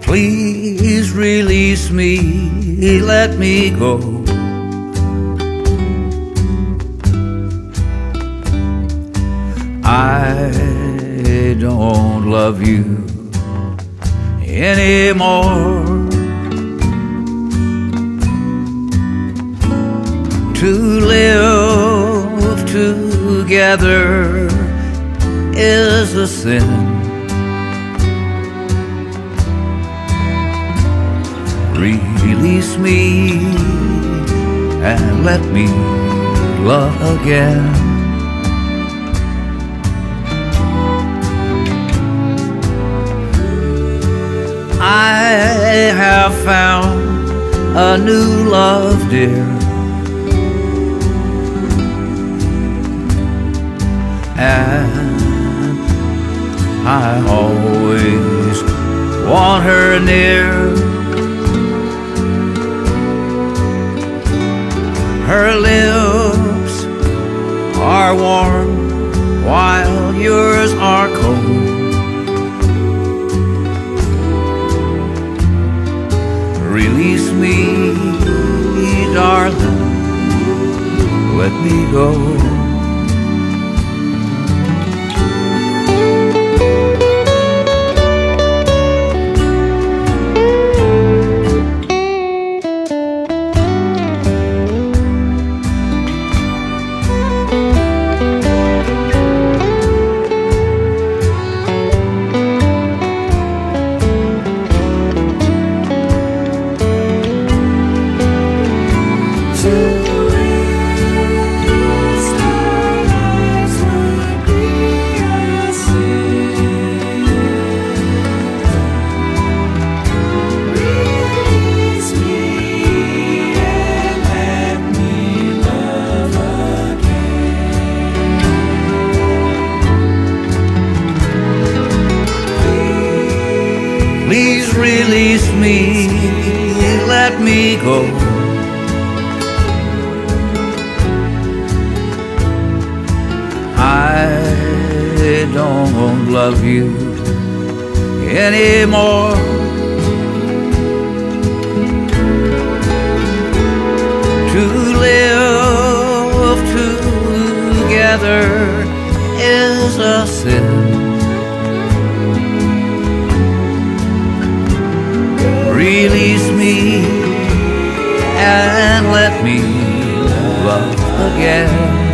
Please release me, let me go. I don't love you anymore. To live together is a sin. Release me and let me love again. I have found a new love, dear, and I always want her near. Her lips are warm while yours are cold. Release me, darling, let me go. Please release me, let me go. I don't love you anymore. To live together is a sin. Release me and let me love again.